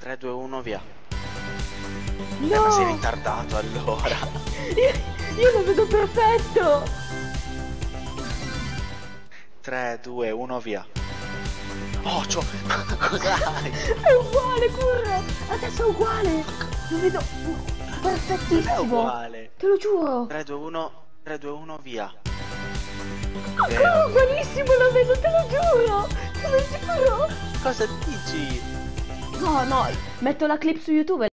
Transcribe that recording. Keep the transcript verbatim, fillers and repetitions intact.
tre, due, uno, via. No! Eh, ma sei ritardato allora. Io, io lo vedo perfetto! tre, due, uno, via. Oh, c'ho... Cos'hai? È uguale, curro! Adesso è uguale! Lo vedo Non è perfettissimo! uguale. Te lo giuro! tre, due, uno, tre, due, uno, via. Ancora Vero. ugualissimo, lo vedo, te lo giuro! Te lo giuro! Cosa dici? No, no, metto la clip su YouTube.